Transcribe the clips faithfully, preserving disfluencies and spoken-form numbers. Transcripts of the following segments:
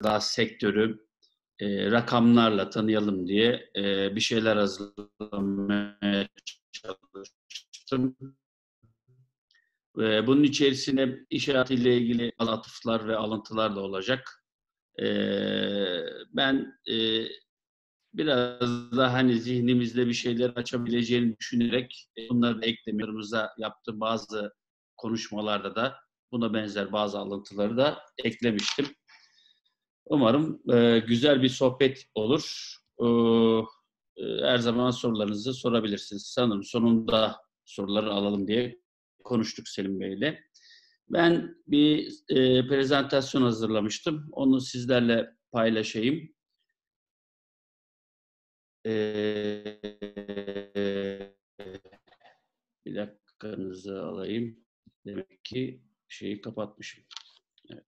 daha sektörü e, rakamlarla tanıyalım diye e, bir şeyler hazırlamaya çalıştım. E, bunun içerisinde iş hayatıyla ilgili atıflar ve alıntılar da olacak. E, ben e, biraz da hani zihnimizde bir şeyler açabileceğini düşünerek e, bunları da eklemiyorumuza yaptığım bazı konuşmalarda da buna benzer bazı alıntıları da eklemiştim. Umarım e, güzel bir sohbet olur. E, e, her zaman sorularınızı sorabilirsiniz. Sanırım sonunda soruları alalım diye konuştuk Selim Bey'le. Ben bir e, prezentasyon hazırlamıştım. Onu sizlerle paylaşayım. E, bir dakikanızı alayım. Demek ki şeyi kapatmışım. Evet.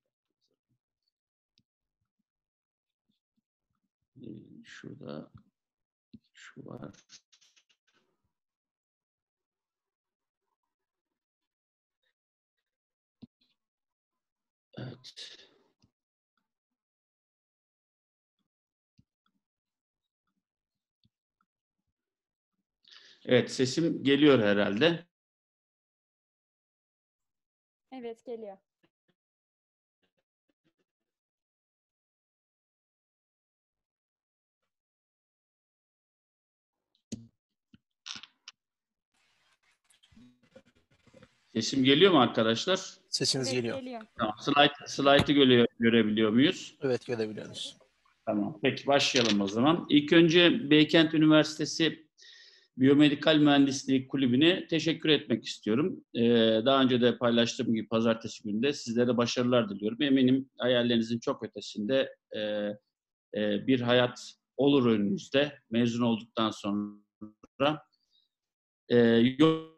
E, şurada şu var. Evet. Evet, sesim geliyor herhalde. Evet, geliyor. Sesim geliyor mu arkadaşlar? Sesiniz Evet, geliyor. geliyor. Tamam. Slide, slide'ı göre, görebiliyor muyuz? Evet, görebiliyoruz. Tamam. Peki başlayalım o zaman. İlk önce Beykent Üniversitesi Biyomedikal Mühendisliği Kulübü'ne teşekkür etmek istiyorum. Ee, daha önce de paylaştığım gibi pazartesi günde sizlere başarılar diliyorum. Eminim hayallerinizin çok ötesinde e, e, bir hayat olur önünüzde mezun olduktan sonra. E, yol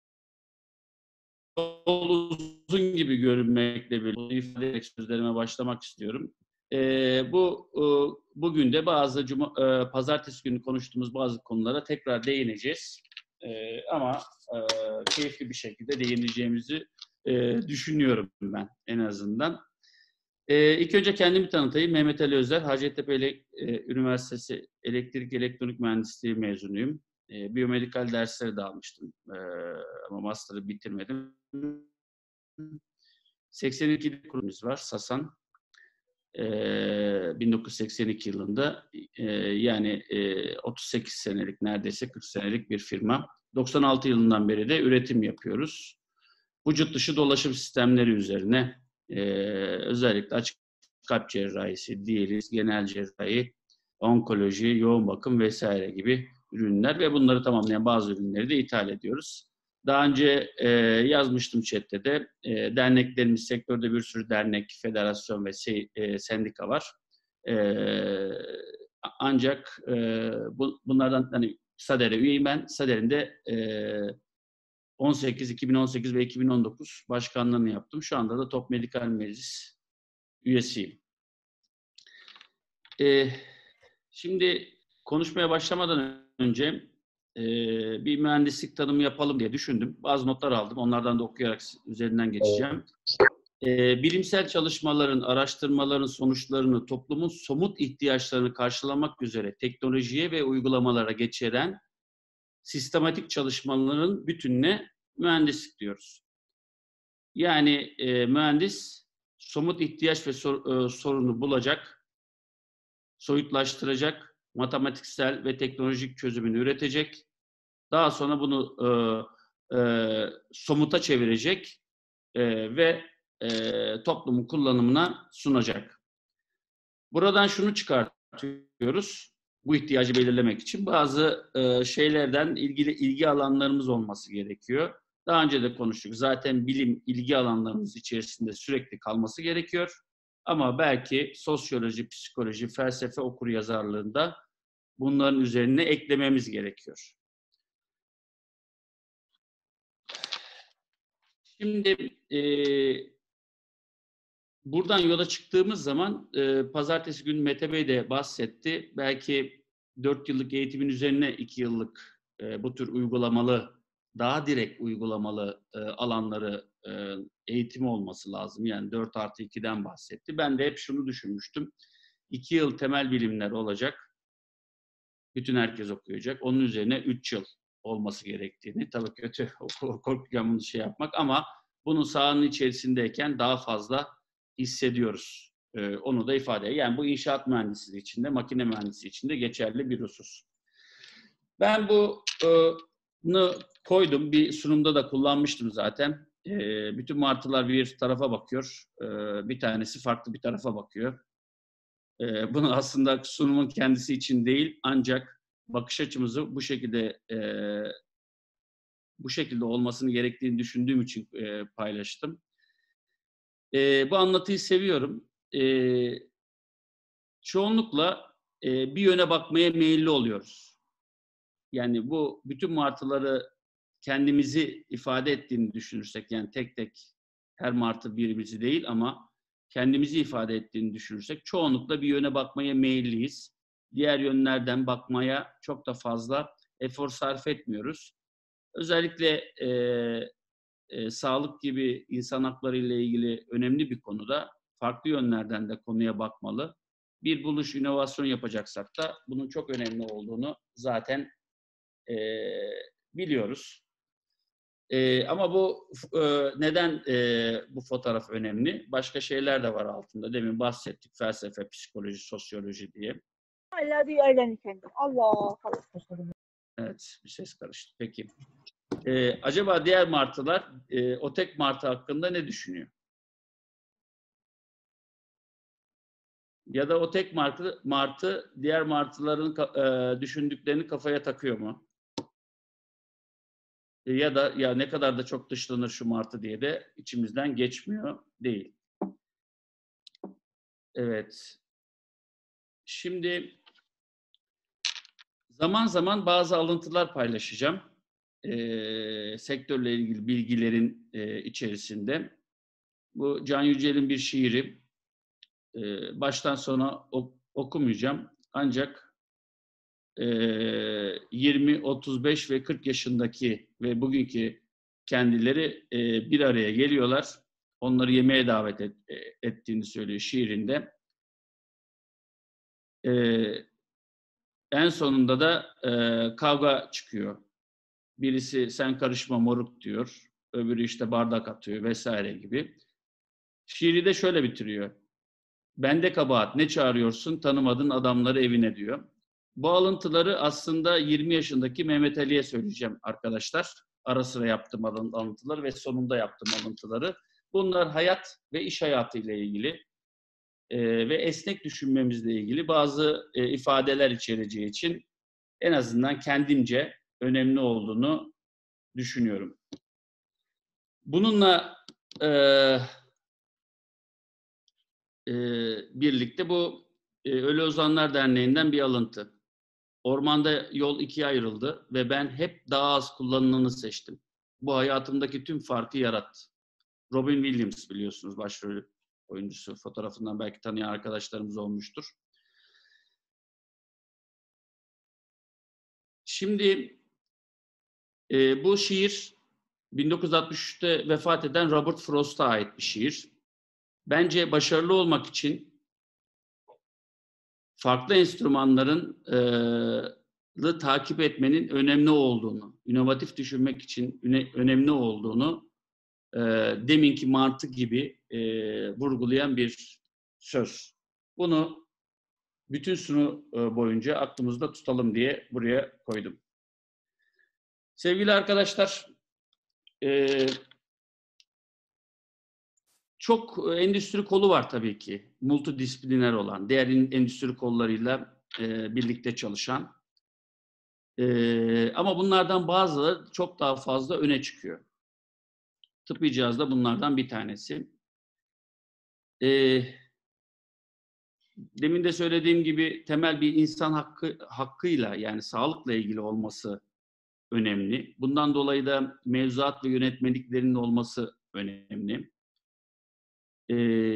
uzun gibi görünmekle birlikte ifade ederek sözlerime başlamak istiyorum. E, bu e, bugün de bazı cuma, e, pazartesi günü konuştuğumuz bazı konulara tekrar değineceğiz. E, ama e, keyifli bir şekilde değineceğimizi e, düşünüyorum ben en azından. E, ilk önce kendimi tanıtayım. Mehmet Ali Özer, Hacettepe Ele- e, Üniversitesi Elektrik Elektronik Mühendisliği mezunuyum. E, biyomedikal dersleri de almıştım e, ama master'ı bitirmedim. seksen ikide kurumumuz var, Sasan. E, bin dokuz yüz seksen iki yılında e, yani e, otuz sekiz senelik, neredeyse kırk senelik bir firma. doksan altı yılından beri de üretim yapıyoruz. Vücut dışı dolaşım sistemleri üzerine e, özellikle açık kalp cerrahisi, diyaliz, genel cerrahi, onkoloji, yoğun bakım vesaire gibi ürünler ve bunları tamamlayan bazı ürünleri de ithal ediyoruz. Daha önce e, yazmıştım chatte de e, derneklerimiz, sektörde bir sürü dernek, federasyon ve se, e, sendika var. E, ancak e, bu, bunlardan hani SADER'e üyeyim ben. SADER'in de e, on sekiz, iki bin on sekiz ve iki bin on dokuz başkanlığını yaptım. Şu anda da Top Medikal Meclis üyesiyim. Ee, şimdi konuşmaya başlamadan önce e, bir mühendislik tanımı yapalım diye düşündüm. Bazı notlar aldım. Onlardan da okuyarak üzerinden geçeceğim. Ee, bilimsel çalışmaların, araştırmaların sonuçlarını toplumun somut ihtiyaçlarını karşılamak üzere teknolojiye ve uygulamalara geçiren sistematik çalışmaların bütününe mühendislik diyoruz. Yani e, mühendis somut ihtiyaç ve sor, e, sorunu bulacak, soyutlaştıracak, matematiksel ve teknolojik çözümünü üretecek. Daha sonra bunu e, e, somuta çevirecek e, ve e, toplumun kullanımına sunacak. Buradan şunu çıkartıyoruz. Bu ihtiyacı belirlemek için bazı e, şeylerden ilgili ilgi alanlarımız olması gerekiyor. Daha önce de konuştuk. Zaten bilim ilgi alanlarımız içerisinde sürekli kalması gerekiyor. Ama belki sosyoloji, psikoloji, felsefe okuryazarlığında bunların üzerine eklememiz gerekiyor. Şimdi e, buradan yola çıktığımız zaman e, pazartesi günü Mete Bey de bahsetti. Belki dört yıllık eğitimin üzerine iki yıllık e, bu tür uygulamalı, daha direkt uygulamalı e, alanları e, eğitimi olması lazım. Yani dört artı ikiden bahsetti. Ben de hep şunu düşünmüştüm. iki yıl temel bilimler olacak. Bütün herkes okuyacak. Onun üzerine üç yıl olması gerektiğini. Tabii kötü korkuyorum bunu şey yapmak ama bunun sahanın içerisindeyken daha fazla hissediyoruz. Ee, onu da ifade ediyor. Yani bu inşaat mühendisliği içinde, makine mühendisliği içinde geçerli bir husus. Ben bunu koydum. Bir sunumda da kullanmıştım zaten. Ee, bütün martılar bir tarafa bakıyor. Ee, bir tanesi farklı bir tarafa bakıyor. Ee, bunu aslında sunumun kendisi için değil, ancak bakış açımızı bu şekilde e, bu şekilde olmasını gerektiğini düşündüğüm için e, paylaştım. E, bu anlatıyı seviyorum. E, çoğunlukla e, bir yöne bakmaya meyilli oluyoruz. Yani bu bütün martıları kendimizi ifade ettiğini düşünürsek, yani tek tek her martı birimizi değil ama kendimizi ifade ettiğini düşünürsek çoğunlukla bir yöne bakmaya meyilliyiz. Diğer yönlerden bakmaya çok da fazla efor sarf etmiyoruz. Özellikle e, e, sağlık gibi insan hakları ile ilgili önemli bir konuda farklı yönlerden de konuya bakmalı. Bir buluş, inovasyon yapacaksak da bunun çok önemli olduğunu zaten e, biliyoruz. E, ama bu e, neden e, bu fotoğraf önemli? Başka şeyler de var altında. Demin bahsettik, felsefe, psikoloji, sosyoloji diye. Hala diğerlerini Allah Allah. Evet, bir ses karıştı. Peki. E, acaba diğer martılar e, o tek martı hakkında ne düşünüyor? Ya da o tek martı, martı diğer martıların e, düşündüklerini kafaya takıyor mu? E, ya da ya ne kadar da çok dışlanır şu martı diye de içimizden geçmiyor değil. Evet. Şimdi zaman zaman bazı alıntılar paylaşacağım. E, sektörle ilgili bilgilerin e, içerisinde. Bu Can Yücel'in bir şiiri. E, baştan sona ok okumayacağım. Ancak e, yirmi, otuz beş ve kırk yaşındaki ve bugünkü kendileri e, bir araya geliyorlar. Onları yemeğe davet et, ettiğini söylüyor şiirinde. E, en sonunda da e, kavga çıkıyor. Birisi sen karışma moruk diyor. Öbürü işte bardak atıyor vesaire gibi. Şiiri de şöyle bitiriyor. Bende kabahat ne çağırıyorsun tanımadığın adamları evine diyor. Bu alıntıları aslında yirmi yaşındaki Mehmet Ali'ye söyleyeceğim arkadaşlar. Ara sıra yaptığım alıntıları ve sonunda yaptığım alıntıları. Bunlar hayat ve iş hayatı ile ilgili e, ve esnek düşünmemizle ilgili bazı e, ifadeler içereceği için en azından kendimce önemli olduğunu düşünüyorum. Bununla e, e, birlikte bu e, Ölü Ozanlar Derneği'nden bir alıntı. Ormanda yol ikiye ayrıldı ve ben hep daha az kullanılanı seçtim. Bu hayatımdaki tüm farkı yarattı. Robin Williams biliyorsunuz başrol oyuncusu. Fotoğrafından belki tanıyan arkadaşlarımız olmuştur. Şimdi e, bu şiir bin dokuz yüz altmış üçte vefat eden Robert Frost'a ait bir şiir. Bence başarılı olmak için farklı enstrümanların e, takip etmenin önemli olduğunu, inovatif düşünmek için üne, önemli olduğunu e, deminki martı gibi e, vurgulayan bir söz. Bunu bütün sunu e, boyunca aklımızda tutalım diye buraya koydum. Sevgili arkadaşlar, e, çok endüstri kolu var tabii ki. Multidisipliner olan, diğer endüstri kollarıyla e, birlikte çalışan. E, ama bunlardan bazıları çok daha fazla öne çıkıyor. Tıbbi cihaz da bunlardan bir tanesi. E, demin de söylediğim gibi temel bir insan hakkı hakkıyla yani sağlıkla ilgili olması önemli. Bundan dolayı da mevzuat ve yönetmeliklerinin olması önemli. E,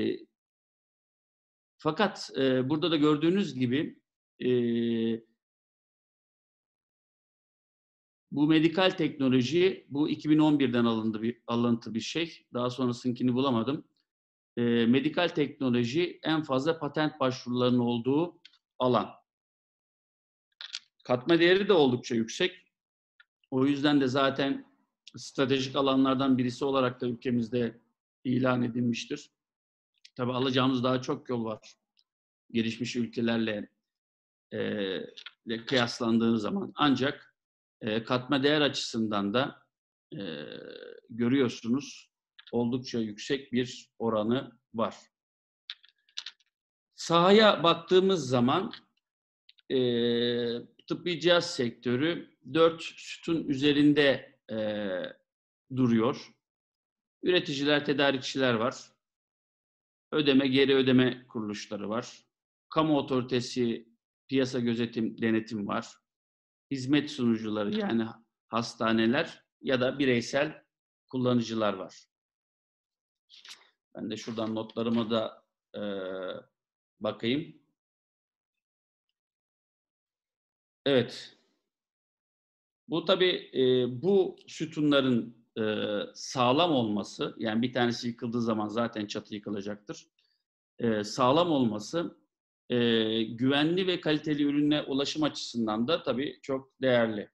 fakat e, burada da gördüğünüz gibi e, Bu medikal teknoloji, bu iki bin on birden alındı bir, alıntı bir şey. Daha sonrasınkini bulamadım. E, medikal teknoloji en fazla patent başvurularının olduğu alan. Katma değeri de oldukça yüksek. O yüzden de zaten stratejik alanlardan birisi olarak da ülkemizde ilan edilmiştir. Tabii alacağımız daha çok yol var. Gelişmiş ülkelerle e, kıyaslandığı zaman. Ancak e, katma değer açısından da e, görüyorsunuz oldukça yüksek bir oranı var. Sahaya baktığımız zaman e, tıbbi cihaz sektörü dört sütun üzerinde e, duruyor. Üreticiler, tedarikçiler var. Ödeme, geri ödeme kuruluşları var. Kamu otoritesi, piyasa gözetim, denetim var. Hizmet sunucuları yani hastaneler ya da bireysel kullanıcılar var. Ben de şuradan notlarıma da e, bakayım. Evet. Bu tabii e, bu sütunların e, sağlam olması, yani bir tanesi yıkıldığı zaman zaten çatı yıkılacaktır. E, sağlam olması, e, güvenli ve kaliteli ürüne ulaşım açısından da tabii çok değerli.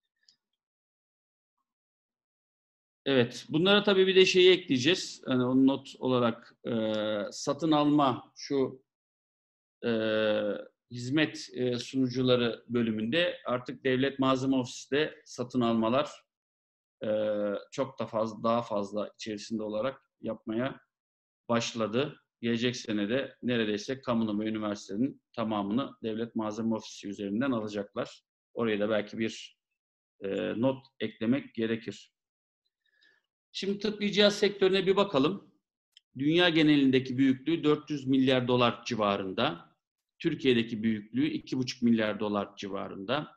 Evet, bunlara tabii bir de şeyi ekleyeceğiz. Yani onu not olarak e, satın alma şu e, hizmet e, sunucuları bölümünde artık devlet malzeme ofisinde satın almalar e, çok da fazla daha fazla içerisinde olarak yapmaya başladı. Gelecek sene de neredeyse kamunun ve üniversitenin tamamını devlet malzeme ofisi üzerinden alacaklar. Oraya da belki bir e, not eklemek gerekir. Şimdi tıbbi cihaz sektörüne bir bakalım. Dünya genelindeki büyüklüğü dört yüz milyar dolar civarında. Türkiye'deki büyüklüğü iki buçuk milyar dolar civarında.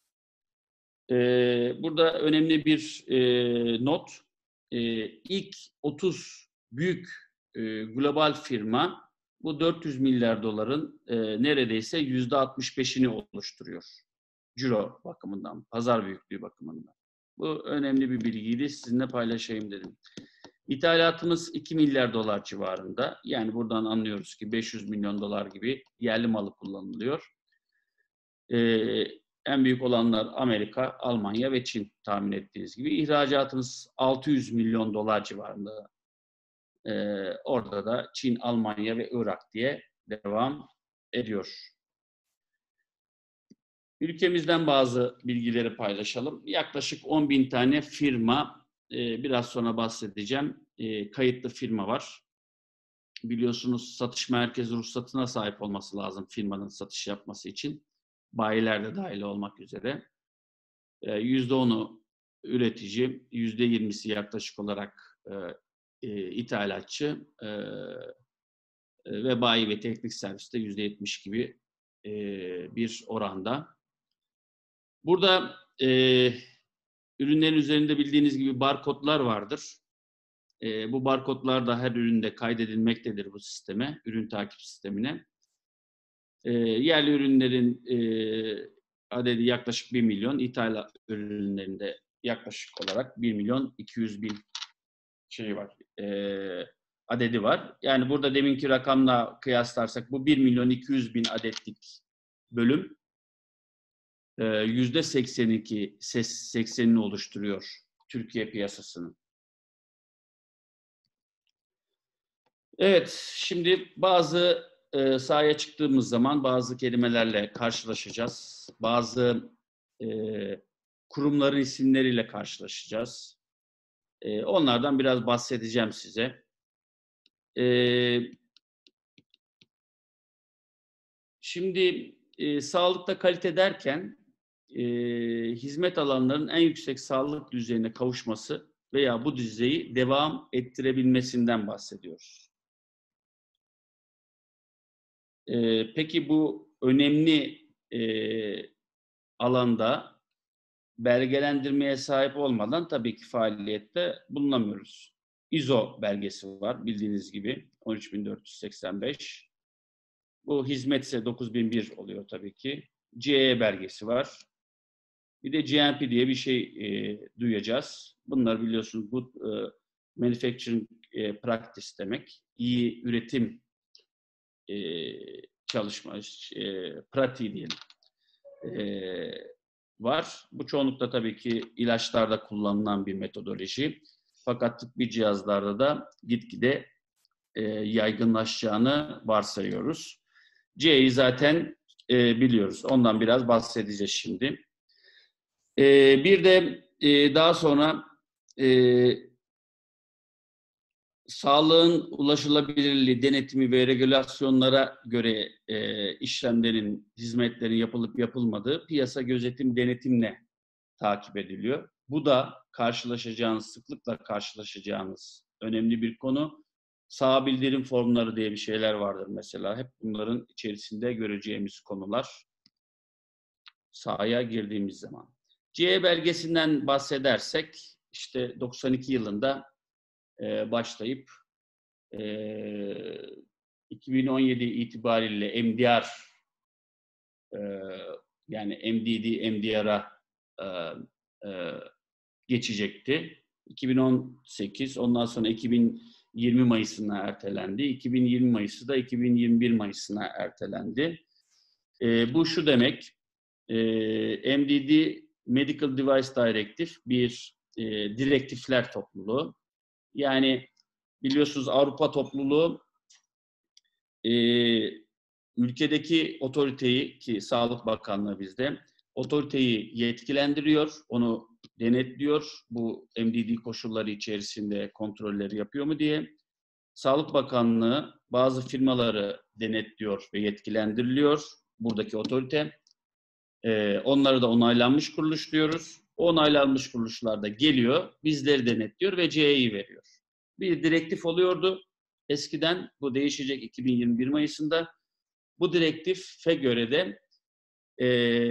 Ee, burada önemli bir e, not. Ee, ilk otuz büyük e, global firma bu dört yüz milyar doların e, neredeyse yüzde altmış beşini oluşturuyor. Ciro bakımından, pazar büyüklüğü bakımından. Bu önemli bir bilgiydi. Sizinle paylaşayım dedim. İthalatımız iki milyar dolar civarında. Yani buradan anlıyoruz ki beş yüz milyon dolar gibi yerli malı kullanılıyor. Ee, en büyük olanlar Amerika, Almanya ve Çin tahmin ettiğiniz gibi. İhracatımız altı yüz milyon dolar civarında. Ee, orada da Çin, Almanya ve Irak diye devam ediyor. Ülkemizden bazı bilgileri paylaşalım. Yaklaşık on bin tane firma, e, biraz sonra bahsedeceğim, e, kayıtlı firma var. Biliyorsunuz satış merkezi ruhsatına sahip olması lazım firmanın satış yapması için. Bayiler de dahil olmak üzere. yüzde onu üretici, yüzde yirmisi yaklaşık olarak e, e, ithalatçı e, ve bayi ve teknik serviste yüzde yetmiş gibi e, bir oranda. Burada e, ürünlerin üzerinde bildiğiniz gibi barkodlar vardır. E, bu barkodlar da her üründe kaydedilmektedir bu sisteme, ürün takip sistemine. E, yerli ürünlerin e, adedi yaklaşık bir milyon, ithal ürünlerinde yaklaşık olarak bir milyon iki yüz bin şey var, e, adedi var. Yani burada deminki rakamla kıyaslarsak bu bir milyon iki yüz bin adetlik bölüm yüzde seksen iki, seksenini oluşturuyor Türkiye piyasasının. Evet, şimdi bazı e, sahaya çıktığımız zaman bazı kelimelerle karşılaşacağız. Bazı e, kurumların isimleriyle karşılaşacağız. E, onlardan biraz bahsedeceğim size. E, şimdi e, sağlıkta kalite derken e, hizmet alanlarının en yüksek sağlık düzeyine kavuşması veya bu düzeyi devam ettirebilmesinden bahsediyoruz. E, peki bu önemli e, alanda belgelendirmeye sahip olmadan tabii ki faaliyette bulunamıyoruz. İ S O belgesi var bildiğiniz gibi on üç bin dört yüz seksen beş. Bu hizmetse dokuz bin bir oluyor tabii ki. C E belgesi var. Bir de G M P diye bir şey e, duyacağız. Bunlar biliyorsunuz Good e, Manufacturing e, Practice demek. İyi üretim e, çalışma, e, pratiği diyelim. E, var. Bu çoğunlukla tabii ki ilaçlarda kullanılan bir metodoloji. Fakat tıbbi cihazlarda da gitgide e, yaygınlaşacağını varsayıyoruz. C'yi zaten e, biliyoruz. Ondan biraz bahsedeceğiz şimdi. E, bir de e, daha sonra e, sağlığın ulaşılabilirliği, denetimi ve regülasyonlara göre e, işlemlerin, hizmetlerin yapılıp yapılmadığı piyasa gözetim denetimle takip ediliyor. Bu da karşılaşacağınız, sıklıkla karşılaşacağınız önemli bir konu. Sağ bildirim formları diye bir şeyler vardır mesela. Hep bunların içerisinde göreceğimiz konular sahaya girdiğimiz zaman. C E belgesinden bahsedersek, işte doksan iki yılında e, başlayıp e, iki bin on yedi itibariyle M D R e, yani M D D, M D R'a e, e, geçecekti. iki bin on sekiz, ondan sonra iki bin yirmi Mayıs'ına ertelendi. iki bin yirmi Mayıs'ı da iki bin yirmi bir Mayıs'ına ertelendi. E, bu şu demek, e, M D D Medical Device Directive bir e, direktifler topluluğu. Yani biliyorsunuz Avrupa topluluğu e, ülkedeki otoriteyi, ki Sağlık Bakanlığı bizde, otoriteyi yetkilendiriyor, onu denetliyor. Bu M D D koşulları içerisinde kontrolleri yapıyor mu diye. Sağlık Bakanlığı bazı firmaları denetliyor ve yetkilendiriliyor. Buradaki otorite. Ee, onları da onaylanmış kuruluş diyoruz. O onaylanmış kuruluşlar da geliyor, bizleri denetliyor ve C E'yi veriyor. Bir direktif oluyordu. Eskiden bu değişecek iki bin yirmi bir Mayıs'ında. Bu direktife göre de e,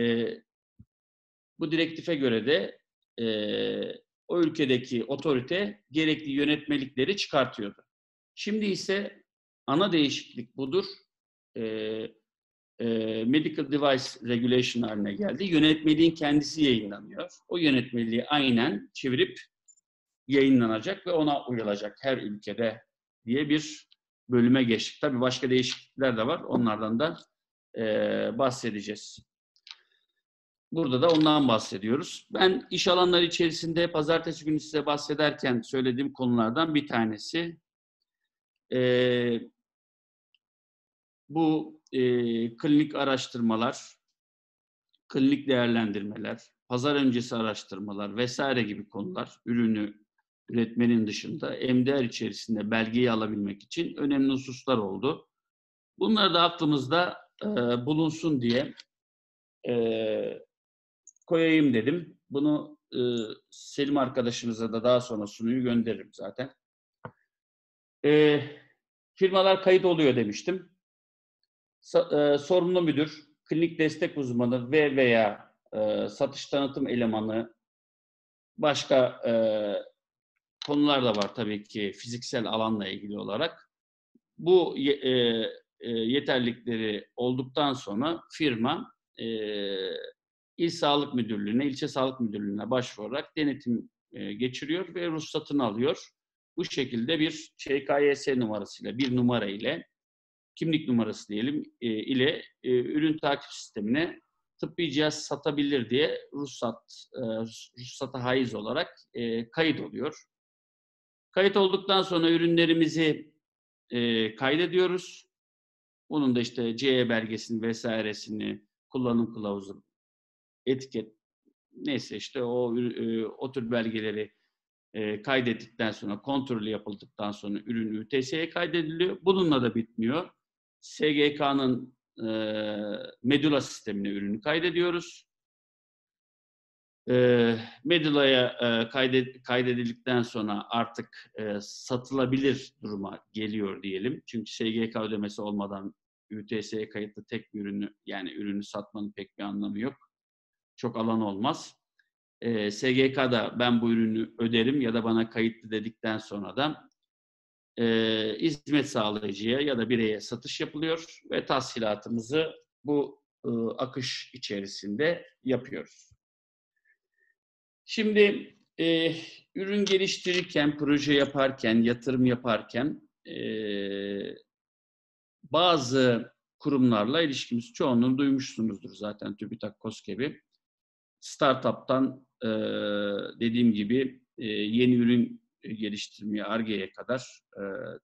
bu direktife göre de e, o ülkedeki otorite gerekli yönetmelikleri çıkartıyordu. Şimdi ise ana değişiklik budur. E, e, Medical Device Regulation haline geldi. Yönetmeliğin kendisi yayınlanıyor. O yönetmeliği aynen çevirip yayınlanacak ve ona uyulacak her ülkede diye bir bölüme geçtik. Tabii başka değişiklikler de var. Onlardan da e, bahsedeceğiz. Burada da ondan bahsediyoruz. Ben iş alanları içerisinde pazartesi günü size bahsederken söylediğim konulardan bir tanesi e, bu e, klinik araştırmalar, klinik değerlendirmeler, pazar öncesi araştırmalar vesaire gibi konular, ürünü üretmenin dışında M D R içerisinde belgeyi alabilmek için önemli hususlar oldu. Bunlar da aklımızda e, bulunsun diye e, koyayım dedim. Bunu e, Selim arkadaşımıza da daha sonra sunuyu gönderirim zaten. E, firmalar kayıt oluyor demiştim. Sa, e, sorumlu müdür, klinik destek uzmanı ve veya e, satış tanıtım elemanı, başka e, konular da var tabii ki fiziksel alanla ilgili olarak. Bu e, e, yeterlilikleri olduktan sonra firma e, İl Sağlık Müdürlüğü'ne, ilçe sağlık müdürlüğüne başvurarak denetim e, geçiriyor ve ruhsatını alıyor. Bu şekilde bir Ç K Y S numarasıyla, bir numara ile, kimlik numarası diyelim, e, ile e, ürün takip sistemine tıbbi cihaz satabilir diye ruhsat, e, ruhsata haiz olarak e, kayıt oluyor. Kayıt olduktan sonra ürünlerimizi e, kaydediyoruz. Bunun da işte C E belgesini vesairesini, kullanım kılavuzu, etiket, neyse işte o e, o tür belgeleri e, kaydettikten sonra, kontrolü yapıldıktan sonra ürün Ü T S'ye kaydediliyor. Bununla da bitmiyor. S G K'nın e, Medula sistemine ürünü kaydediyoruz. E, Medula'ya e, kaydet, kaydedildikten sonra artık e, satılabilir duruma geliyor diyelim. Çünkü S G K ödemesi olmadan Ü T S'ye kayıtlı tek bir ürünü, yani ürünü satmanın pek bir anlamı yok. Çok alan olmaz. E, S G K da ben bu ürünü öderim ya da bana kayıtlı dedikten sonra da e, hizmet sağlayıcıya ya da bireye satış yapılıyor ve tahsilatımızı bu e, akış içerisinde yapıyoruz. Şimdi e, ürün geliştirirken, proje yaparken, yatırım yaparken e, bazı kurumlarla ilişkimiz çoğunluğunu duymuşsunuzdur zaten TÜBİTAK, KOSGEB'i. Startup'tan e, dediğim gibi e, yeni ürün geliştirmeye, Ar-Ge'ye kadar e,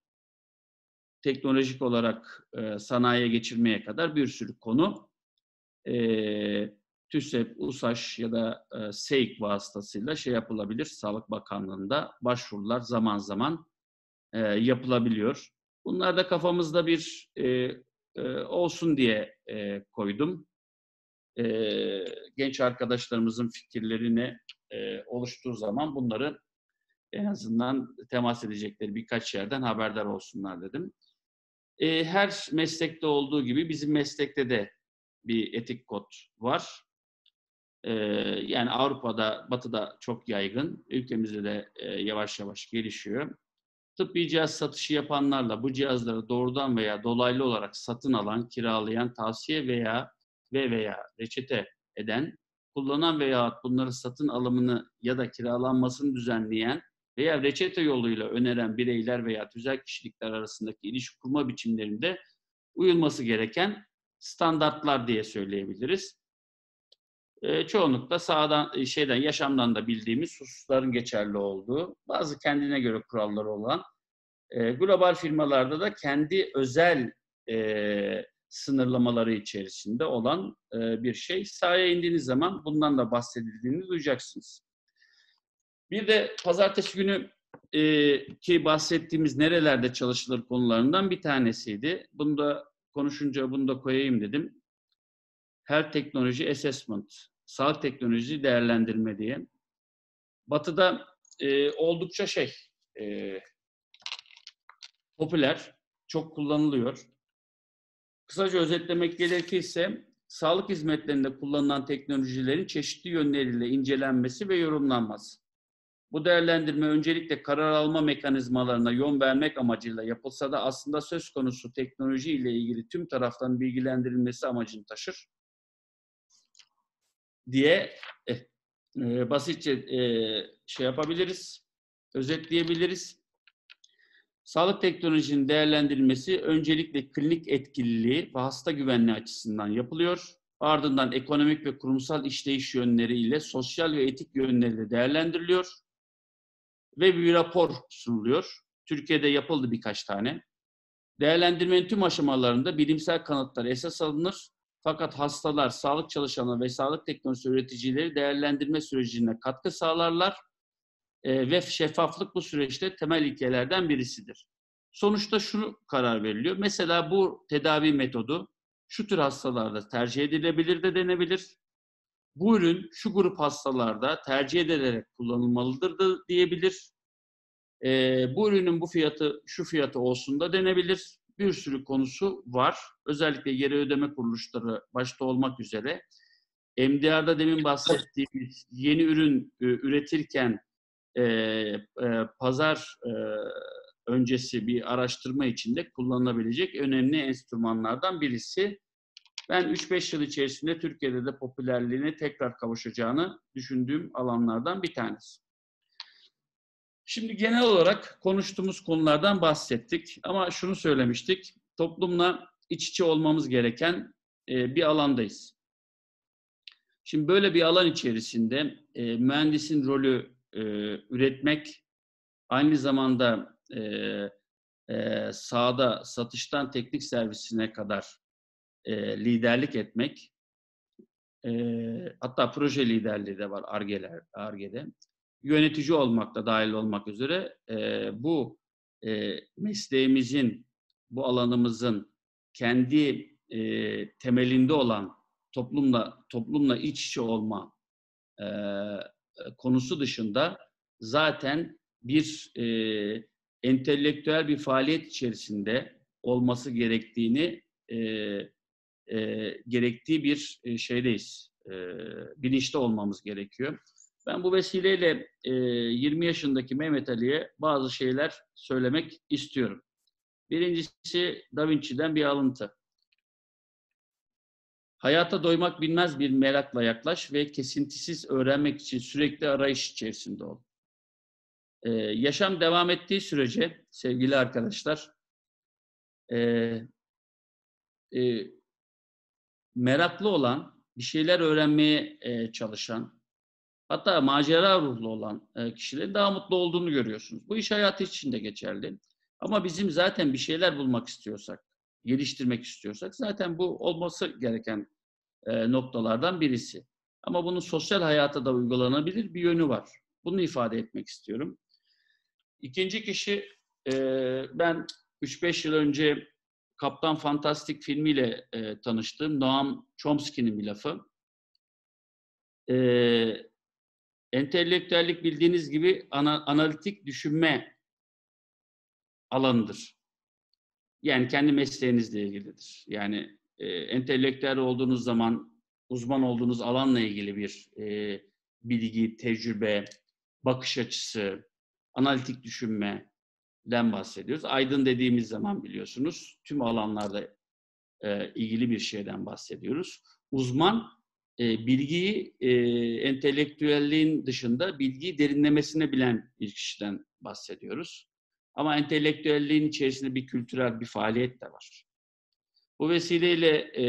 teknolojik olarak e, sanayiye geçirmeye kadar bir sürü konu e, TÜSEP, USAŞ ya da e, SEİK vasıtasıyla şey yapılabilir. Sağlık Bakanlığı'nda başvurular zaman zaman e, yapılabiliyor. Bunlar da kafamızda bir e, e, olsun diye e, koydum. E, genç arkadaşlarımızın fikirlerini e, oluştuğu zaman bunları en azından temas edecekleri birkaç yerden haberdar olsunlar dedim. E, her meslekte olduğu gibi bizim meslekte de bir etik kod var. E, yani Avrupa'da, Batı'da çok yaygın. Ülkemizde de e, yavaş yavaş gelişiyor. Tıbbi cihaz satışı yapanlarla bu cihazları doğrudan veya dolaylı olarak satın alan, kiralayan, tavsiye veya ve veya reçete eden, kullanan veya bunların satın alımını ya da kiralanmasını düzenleyen veya reçete yoluyla öneren bireyler veya tüzel kişilikler arasındaki ilişki kurma biçimlerinde uyulması gereken standartlar diye söyleyebiliriz. E, çoğunlukla sahadan, şeyden, yaşamdan da bildiğimiz hususların geçerli olduğu, bazı kendine göre kuralları olan, e, global firmalarda da kendi özel e, sınırlamaları içerisinde olan e, bir şey. Sahaya indiğiniz zaman bundan da bahsedildiğini duyacaksınız. Bir de pazartesi günü e, ki bahsettiğimiz nerelerde çalışılır konularından bir tanesiydi. Bunu da konuşunca bunu da koyayım dedim. Health Technology Assessment, sağlık teknoloji değerlendirme diye. Batı'da e, oldukça şey, e, popüler, çok kullanılıyor. Kısaca özetlemek gerekirse, sağlık hizmetlerinde kullanılan teknolojilerin çeşitli yönleriyle incelenmesi ve yorumlanması. Bu değerlendirme öncelikle karar alma mekanizmalarına yön vermek amacıyla yapılsa da aslında söz konusu teknoloji ile ilgili tüm tarafların bilgilendirilmesi amacını taşır diye e, e, basitçe e, şey yapabiliriz, özetleyebiliriz. Sağlık teknolojinin değerlendirilmesi öncelikle klinik etkililiği ve hasta güvenliği açısından yapılıyor. Ardından ekonomik ve kurumsal işleyiş yönleriyle sosyal ve etik yönleri de değerlendiriliyor ve bir rapor sunuluyor. Türkiye'de yapıldı birkaç tane. Değerlendirmenin tüm aşamalarında bilimsel kanıtlar esas alınır. Fakat hastalar, sağlık çalışanları ve sağlık teknolojisi üreticileri değerlendirme sürecine katkı sağlarlar. E, ve şeffaflık bu süreçte temel ilkelerden birisidir. Sonuçta şunu karar veriliyor. Mesela bu tedavi metodu şu tür hastalarda tercih edilebilir de denebilir. Bu ürün şu grup hastalarda tercih edilerek kullanılmalıdır da diyebilir. E, bu ürünün bu fiyatı şu fiyatı olsun da denebilir. Bir sürü konusu var. Özellikle geri ödeme kuruluşları başta olmak üzere. M D R'da demin bahsettiğimiz yeni ürün e, üretirken e, e, pazar e, öncesi bir araştırma içinde kullanılabilecek önemli enstrümanlardan birisi. Ben üç beş yıl içerisinde Türkiye'de de popülerliğine tekrar kavuşacağını düşündüğüm alanlardan bir tanesi. Şimdi genel olarak konuştuğumuz konulardan bahsettik ama şunu söylemiştik, toplumla iç içe olmamız gereken e, bir alandayız. Şimdi böyle bir alan içerisinde e, mühendisin rolü e, üretmek, aynı zamanda e, e, sahada satıştan teknik servisine kadar e, liderlik etmek, e, hatta proje liderliği de var Ar-Ge'ler, Ar-Ge'de. Yönetici olmak da dahil olmak üzere e, bu e, mesleğimizin, bu alanımızın kendi e, temelinde olan toplumla toplumla iç içe olma e, konusu dışında zaten bir e, entelektüel bir faaliyet içerisinde olması gerektiğini e, e, gerektiği bir e, şeydeyiz. E, bilinçte olmamız gerekiyor. Ben bu vesileyle e, yirmi yaşındaki Mehmet Ali'ye bazı şeyler söylemek istiyorum. Birincisi Da Vinci'den bir alıntı. Hayata doymak bilmez bir merakla yaklaş ve kesintisiz öğrenmek için sürekli arayış içerisinde ol. Ee, yaşam devam ettiği sürece sevgili arkadaşlar, e, e, meraklı olan, bir şeyler öğrenmeye e, çalışan, hatta macera ruhlu olan e, kişilerin daha mutlu olduğunu görüyorsunuz. Bu iş hayatı için de geçerli. Ama bizim zaten bir şeyler bulmak istiyorsak, geliştirmek istiyorsak zaten bu olması gereken e, noktalardan birisi. Ama bunun sosyal hayata da uygulanabilir bir yönü var. Bunu ifade etmek istiyorum. İkinci kişi, e, ben üç beş yıl önce Kaptan Fantastik filmiyle e, tanıştığım Noam Chomsky'nin bir lafı. E, entelektüellik bildiğiniz gibi ana, analitik düşünme alanıdır. Yani kendi mesleğinizle ilgilidir. Yani e, entelektüel olduğunuz zaman uzman olduğunuz alanla ilgili bir e, bilgi, tecrübe, bakış açısı, analitik düşünmeden bahsediyoruz. Aydın dediğimiz zaman biliyorsunuz tüm alanlarda e, ilgili bir şeyden bahsediyoruz. Uzman e, bilgiyi e, entelektüelliğin dışında bilgiyi derinlemesine bilen bir kişiden bahsediyoruz. Ama entelektüelliğin içerisinde bir kültürel bir faaliyet de var. Bu vesileyle e,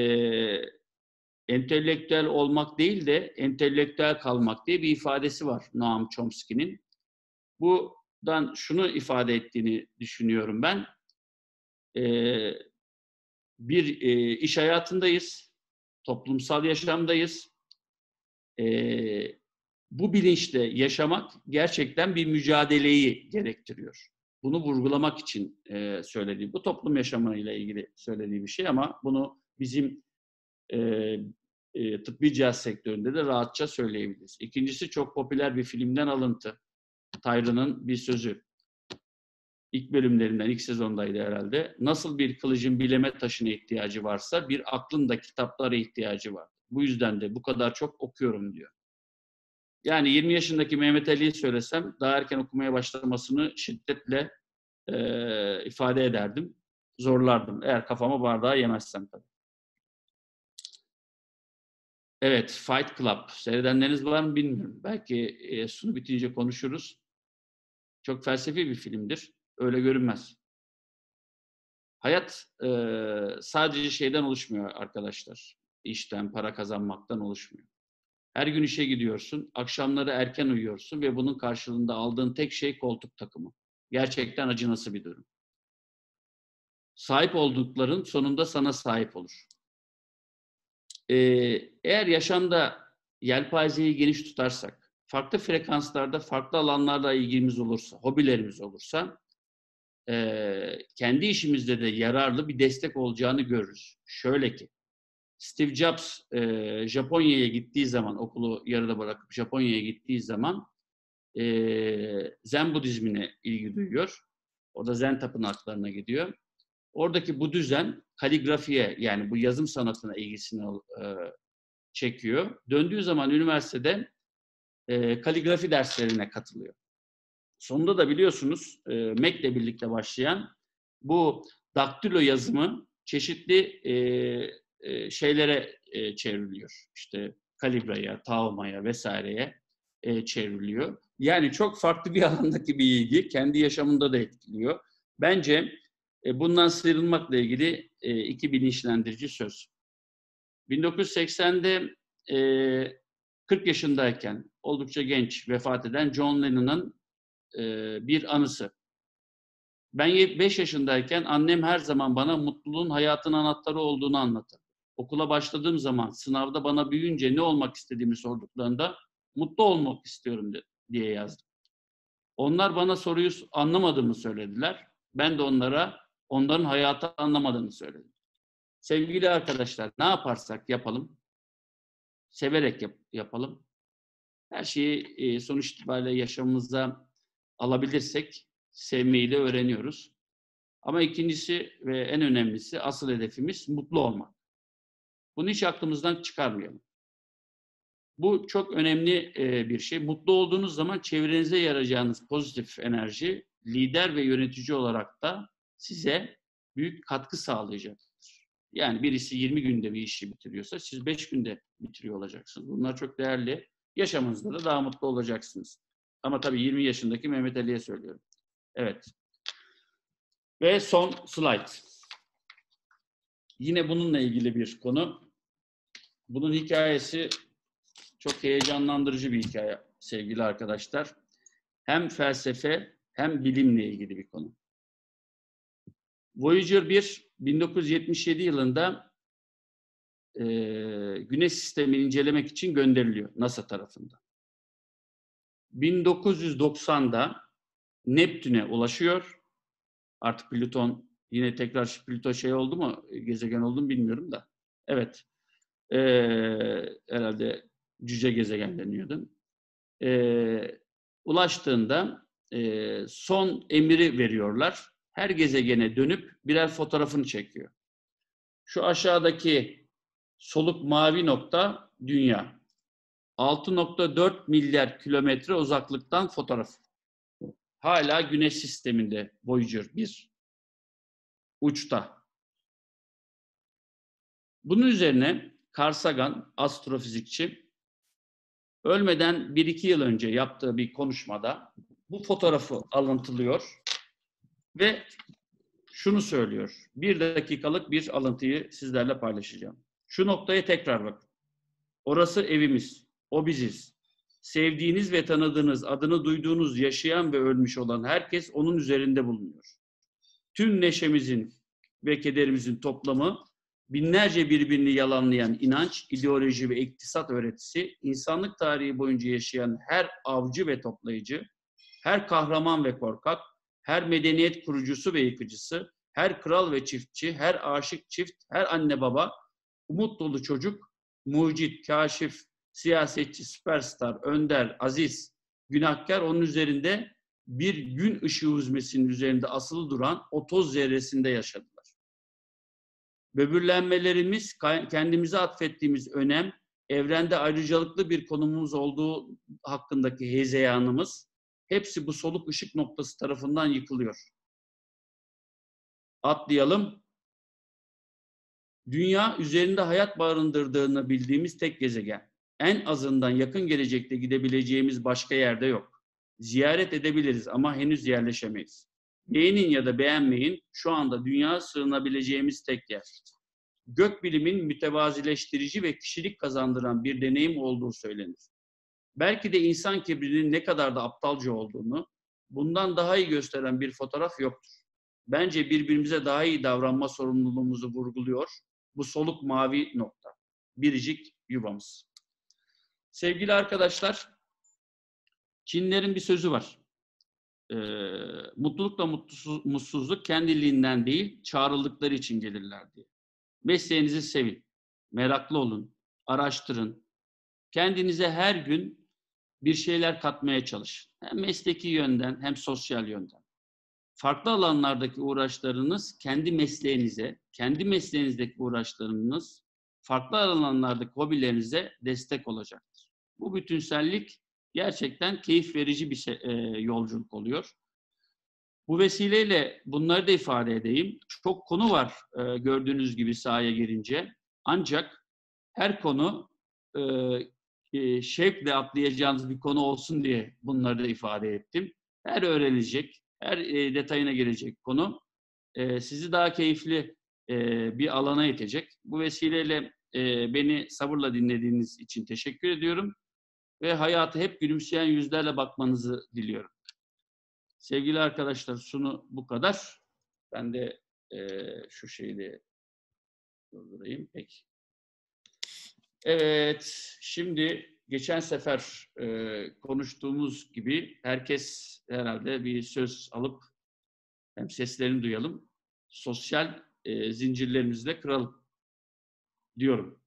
entelektüel olmak değil de entelektüel kalmak diye bir ifadesi var Noam Chomsky'nin. Buradan şunu ifade ettiğini düşünüyorum ben. E, bir e, iş hayatındayız, toplumsal yaşamdayız. E, bu bilinçle yaşamak gerçekten bir mücadeleyi gerektiriyor. Bunu vurgulamak için e, söylediğim, bu toplum yaşamıyla ilgili söylediği bir şey ama bunu bizim e, e, tıbbi cihaz sektöründe de rahatça söyleyebiliriz. İkincisi çok popüler bir filmden alıntı. Tyrion'un bir sözü. İlk bölümlerinden, ilk sezondaydı herhalde. Nasıl bir kılıcın bileme taşına ihtiyacı varsa bir aklın da kitaplara ihtiyacı var. Bu yüzden de bu kadar çok okuyorum diyor. Yani yirmi yaşındaki Mehmet Ali'yi söylesem daha erken okumaya başlamasını şiddetle e, ifade ederdim. Zorlardım. Eğer kafama bardağı yemezsem tabii. Evet, Fight Club. Seyredenleriniz var mı bilmiyorum. Belki e, sunu bitince konuşuruz. Çok felsefi bir filmdir. Öyle görünmez. Hayat e, sadece şeyden oluşmuyor arkadaşlar. İşten, para kazanmaktan oluşmuyor. Her gün işe gidiyorsun, akşamları erken uyuyorsun ve bunun karşılığında aldığın tek şey koltuk takımı. Gerçekten acınası bir durum. Sahip oldukların sonunda sana sahip olur. Ee, eğer yaşamda yelpazeyi geniş tutarsak, farklı frekanslarda, farklı alanlarla ilgimiz olursa, hobilerimiz olursa, e, kendi işimizde de yararlı bir destek olacağını görürüz. Şöyle ki, Steve Jobs e, Japonya'ya gittiği zaman, okulu yarıda bırakıp Japonya'ya gittiği zaman e, Zen Budizmine ilgi duyuyor. Orada Zen tapınaklarına gidiyor. Oradaki bu düzen kaligrafiye, yani bu yazım sanatına ilgisini e, çekiyor. Döndüğü zaman üniversitede e, kaligrafi derslerine katılıyor. Sonunda da biliyorsunuz e, Mac'le birlikte başlayan bu daktilo yazımı çeşitli e, e, şeylere e, çevriliyor. İşte kalibraya, tağmaya vesaireye e, çevriliyor. Yani çok farklı bir alandaki bir ilgi kendi yaşamında da etkiliyor. Bence e, bundan sıyrılmakla ilgili e, iki bilinçlendirici söz. bin dokuz yüz seksende e, kırk yaşındayken oldukça genç vefat eden John Lennon'ın e, bir anısı. Ben beş yaşındayken annem her zaman bana mutluluğun hayatın anahtarı olduğunu anlatır. Okula başladığım zaman sınavda bana büyüyünce ne olmak istediğimi sorduklarında mutlu olmak istiyorum diye yazdım. Onlar bana soruyu anlamadığımı söylediler. Ben de onlara onların hayatı anlamadığını söyledim. Sevgili arkadaşlar, ne yaparsak yapalım, severek yap, yapalım. Her şeyi e, sonuç itibariyle yaşamımıza alabilirsek sevmeyi de öğreniyoruz. Ama ikincisi ve en önemlisi asıl hedefimiz mutlu olmak. Bunu hiç aklımızdan çıkarmayalım. Bu çok önemli e, bir şey. Mutlu olduğunuz zaman çevrenize yarayacağınız pozitif enerji lider ve yönetici olarak da size büyük katkı sağlayacaktır. Yani birisi yirmi günde bir işi bitiriyorsa siz beş günde bitiriyor olacaksınız. Bunlar çok değerli. Yaşamınızda da daha mutlu olacaksınız. Ama tabii yirmi yaşındaki Mehmet Ali'ye söylüyorum. Evet. Ve son slide. Yine bununla ilgili bir konu. Bunun hikayesi çok heyecanlandırıcı bir hikaye sevgili arkadaşlar. Hem felsefe hem bilimle ilgili bir konu. Voyager bir bin dokuz yüz yetmiş yedi yılında e, Güneş sistemini incelemek için gönderiliyor NASA tarafından. bin dokuz yüz doksanda Neptün'e ulaşıyor. Artık Plüton yine tekrar Plüton şey oldu mu, gezegen oldu mu bilmiyorum da. Evet. E, herhalde cüce gezegen deniyordu. E, ulaştığında e, son emri veriyorlar. Her gezegene dönüp birer fotoğrafını çekiyor. Şu aşağıdaki soluk mavi nokta Dünya. altı nokta dört milyar kilometre uzaklıktan fotoğraf. Hala Güneş sisteminde Voyager bir. Uçta. Bunun üzerine Carl Sagan, astrofizikçi, ölmeden bir iki yıl önce yaptığı bir konuşmada bu fotoğrafı alıntılıyor ve şunu söylüyor. Bir dakikalık bir alıntıyı sizlerle paylaşacağım. Şu noktaya tekrar bakın. Orası evimiz, o biziz. Sevdiğiniz ve tanıdığınız, adını duyduğunuz, yaşayan ve ölmüş olan herkes onun üzerinde bulunuyor. Tüm neşemizin ve kederimizin toplamı, binlerce birbirini yalanlayan inanç, ideoloji ve iktisat öğretisi, insanlık tarihi boyunca yaşayan her avcı ve toplayıcı, her kahraman ve korkak, her medeniyet kurucusu ve yıkıcısı, her kral ve çiftçi, her aşık çift, her anne baba, umut dolu çocuk, mucit, kaşif, siyasetçi, süperstar, önder, aziz, günahkar, onun üzerinde bir gün ışığı hüzmesinin üzerinde asılı duran o toz zerresinde yaşadılar. Böbürlenmelerimiz, kendimize atfettiğimiz önem, evrende ayrıcalıklı bir konumumuz olduğu hakkındaki hezeyanımız, hepsi bu soluk ışık noktası tarafından yıkılıyor. Atlayalım. Dünya üzerinde hayat barındırdığını bildiğimiz tek gezegen. En azından yakın gelecekte gidebileceğimiz başka yerde yok. Ziyaret edebiliriz ama henüz yerleşemeyiz. Beğenin ya da beğenmeyin, şu anda dünya sığınabileceğimiz tek yer. Gökbilimin mütevazileştirici ve kişilik kazandıran bir deneyim olduğu söylenir. Belki de insan kibrinin ne kadar da aptalca olduğunu bundan daha iyi gösteren bir fotoğraf yoktur. Bence birbirimize daha iyi davranma sorumluluğumuzu vurguluyor bu soluk mavi nokta. Biricik yuvamız. Sevgili arkadaşlar, Çinlerin bir sözü var. Ee, mutlulukla mutsuz, mutsuzluk kendiliğinden değil, çağrıldıkları için gelirler diye. Mesleğinizi sevin, meraklı olun, araştırın. Kendinize her gün bir şeyler katmaya çalışın. Hem mesleki yönden hem sosyal yönden. Farklı alanlardaki uğraşlarınız kendi mesleğinize, kendi mesleğinizdeki uğraşlarınız farklı alanlardaki hobilerinize destek olacaktır. Bu bütünsellik gerçekten keyif verici bir şey, e, yolculuk oluyor. Bu vesileyle bunları da ifade edeyim. Çok konu var e, gördüğünüz gibi sahaya girince. Ancak her konu e, e, şevkle atlayacağınız bir konu olsun diye bunları da ifade ettim. Her öğrenilecek, her e, detayına girecek konu e, sizi daha keyifli e, bir alana itecek. Bu vesileyle e, beni sabırla dinlediğiniz için teşekkür ediyorum ve hayata hep gülümseyen yüzlerle bakmanızı diliyorum. Sevgili arkadaşlar, sunu bu kadar. Ben de e, şu şeyi de durdurayım. Peki. Evet, şimdi geçen sefer e, konuştuğumuz gibi herkes herhalde bir söz alıp hem seslerini duyalım, sosyal e, zincirlerimizi de kıralım diyorum.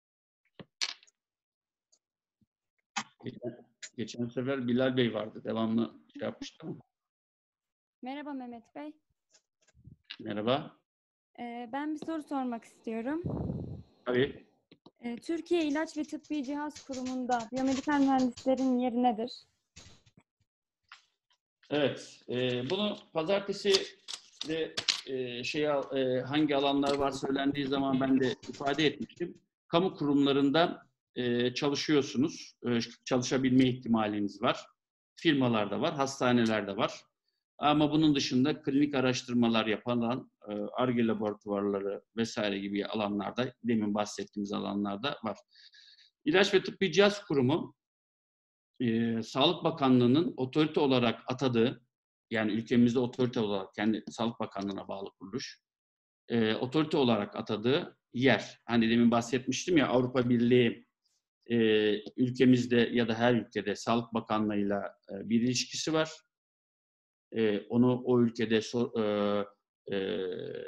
Geçen, geçen sefer Bilal Bey vardı, devamlı şey yapmıştı ama. Merhaba Mehmet Bey. Merhaba. Ee, ben bir soru sormak istiyorum. Tabii. Ee, Türkiye İlaç ve Tıbbi Cihaz Kurumu'nda biyomedikal mühendislerin yeri nedir? Evet, e, bunu pazartesi de e, şey e, hangi alanlar var söylendiği zaman ben de ifade etmiştim. Kamu kurumlarında e, çalışıyorsunuz. E, çalışabilme ihtimaliniz var. Firmalarda var, hastanelerde var. Ama bunun dışında klinik araştırmalar yapan Ar-Ge laboratuvarları vesaire gibi alanlarda, demin bahsettiğimiz alanlarda var. İlaç ve Tıbbi Cihaz Kurumu, e, Sağlık Bakanlığı'nın otorite olarak atadığı, yani ülkemizde otorite olarak, kendi Sağlık Bakanlığı'na bağlı kuruluş, e, otorite olarak atadığı yer. Hani demin bahsetmiştim ya, Avrupa Birliği e, ülkemizde ya da her ülkede Sağlık Bakanlığı'yla e, bir ilişkisi var. E, onu o ülkede sor, e, e,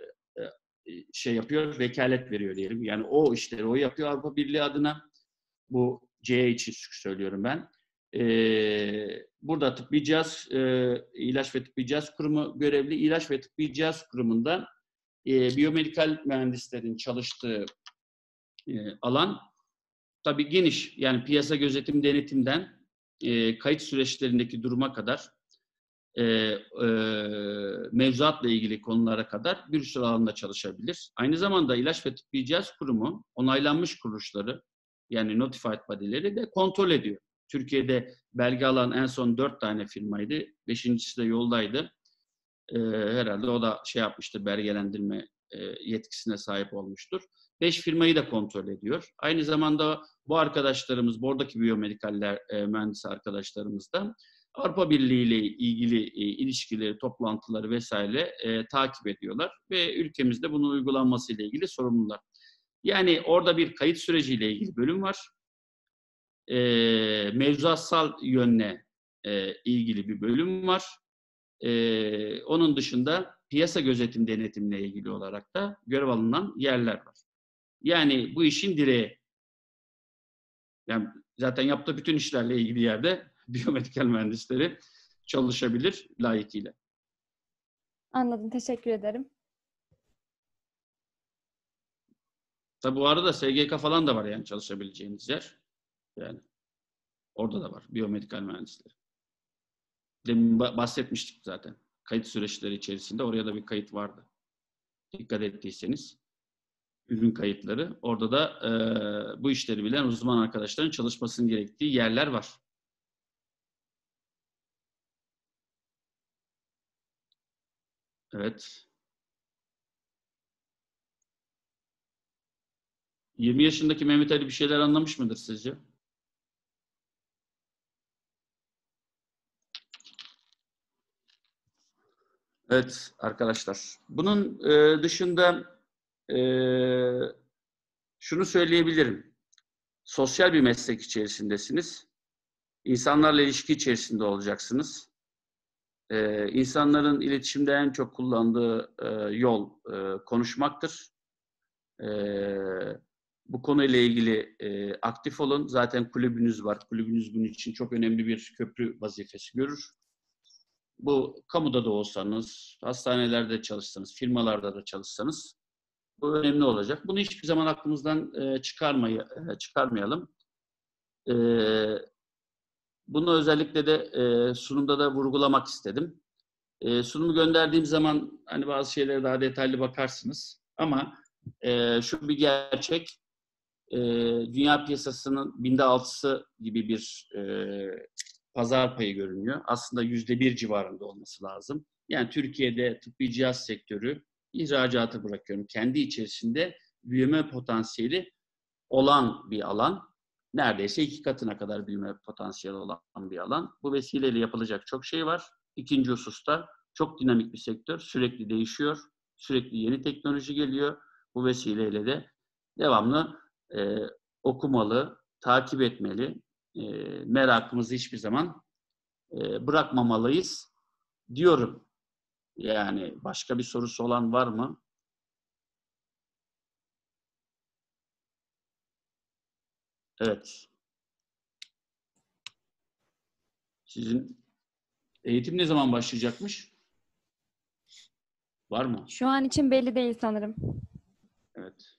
şey yapıyor, vekalet veriyor diyelim. Yani o işleri o yapıyor Avrupa Birliği adına. Bu C için söylüyorum ben. Ee, burada Tıbbi Cihaz, e, İlaç ve Tıbbi Cihaz Kurumu görevli. İlaç ve Tıbbi Cihaz Kurumu'nda e, biyomedikal mühendislerin çalıştığı e, alan tabii geniş. Yani piyasa gözetim denetimden e, kayıt süreçlerindeki duruma kadar e, e, mevzuatla ilgili konulara kadar bir sürü alanda çalışabilir. Aynı zamanda İlaç ve Tıbbi Cihaz Kurumu onaylanmış kuruluşları, yani notified body'leri de kontrol ediyor. Türkiye'de belge alan en son dört tane firmaydı. Beşincisi de yoldaydı. Ee, herhalde o da şey yapmıştır, belgelendirme e, yetkisine sahip olmuştur. Beş firmayı da kontrol ediyor. Aynı zamanda bu arkadaşlarımız, buradaki biyomedikaller e, mühendisi arkadaşlarımız da Avrupa Birliği ile ilgili e, ilişkileri, toplantıları vesaire e, takip ediyorlar ve ülkemizde bunun uygulanması ile ilgili sorumlular. Yani orada bir kayıt süreciyle ilgili bölüm var. E, mevzuatsal yönle e, ilgili bir bölüm var. E, onun dışında piyasa gözetim denetimle ilgili olarak da görev alınan yerler var. Yani bu işin direği. Yani zaten yaptığı bütün işlerle ilgili yerde biyomedikal mühendisleri çalışabilir layıkıyla. Anladım. Teşekkür ederim. Tabi bu arada S G K falan da var, yani çalışabileceğiniz yer. Yani orada da var biyomedikal mühendisleri. Demin bahsetmiştik zaten. Kayıt süreçleri içerisinde oraya da bir kayıt vardı. Dikkat ettiyseniz. Ürün kayıtları. Orada da e, bu işleri bilen uzman arkadaşların çalışmasının gerektiği yerler var. Evet. yirmi yaşındaki Mehmet Ali bir şeyler anlamış mıdır sizce? Evet arkadaşlar. Bunun e, dışında e, şunu söyleyebilirim. Sosyal bir meslek içerisindesiniz. İnsanlarla ilişki içerisinde olacaksınız. Ee, insanların iletişimde en çok kullandığı e, yol e, konuşmaktır. E, bu konuyla ilgili e, aktif olun. Zaten kulübünüz var. Kulübünüz bunun için çok önemli bir köprü vazifesi görür. Bu kamuda da olsanız, hastanelerde çalışsanız, firmalarda da çalışsanız bu önemli olacak. Bunu hiçbir zaman aklımızdan e, çıkarmay e, çıkarmayalım. E, bunu özellikle de e, sunumda da vurgulamak istedim. E, sunumu gönderdiğim zaman hani bazı şeylere daha detaylı bakarsınız. Ama e, şu bir gerçek, e, dünya piyasasının binde altısı gibi bir e, pazar payı görünüyor. Aslında yüzde bir civarında olması lazım. Yani Türkiye'de tıbbi cihaz sektörü, ihracatı bırakıyorum, kendi içerisinde büyüme potansiyeli olan bir alan. Neredeyse iki katına kadar büyüme potansiyeli olan bir alan. Bu vesileyle yapılacak çok şey var. İkinci hususta çok dinamik bir sektör. Sürekli değişiyor. Sürekli yeni teknoloji geliyor. Bu vesileyle de devamlı e, okumalı, takip etmeli. E, merakımızı hiçbir zaman e, bırakmamalıyız diyorum. Yani başka bir sorusu olan var mı? Evet. Sizin eğitim ne zaman başlayacakmış? Var mı? Şu an için belli değil sanırım. Evet.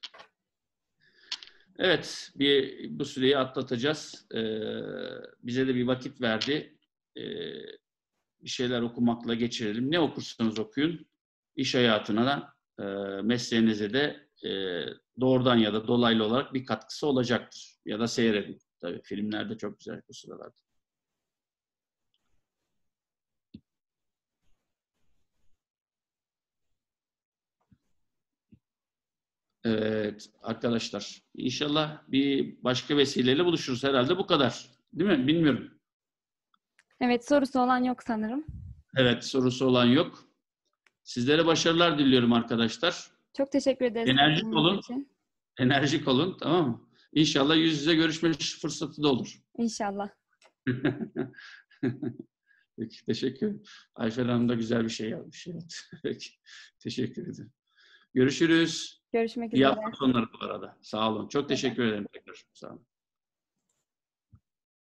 Evet, bir bu süreyi atlatacağız. Ee, bize de bir vakit verdi. Ee, bir şeyler okumakla geçirelim. Ne okursanız okuyun. iş hayatına da e, mesleğinize de e, doğrudan ya da dolaylı olarak bir katkısı olacaktır. Ya da seyredin. Tabii filmler de çok güzel bu sıralarda. Evet arkadaşlar. İnşallah bir başka vesileyle buluşuruz. Herhalde bu kadar. Değil mi? Bilmiyorum. Evet, sorusu olan yok sanırım. Evet, sorusu olan yok. Sizlere başarılar diliyorum arkadaşlar. Çok teşekkür ederiz Enerjik katılımınız olun. için. Enerjik olun, tamam mı? İnşallah yüz yüze görüşme fırsatı da olur. İnşallah. Peki, teşekkür ederim. Ayfer Hanım da güzel bir şey yazmış. Evet. Peki, teşekkür ederim. Görüşürüz. Görüşmek İyi üzere. hafta sonları bu arada. Sağ olun. Çok teşekkür ederim tekrar. Sağ olun.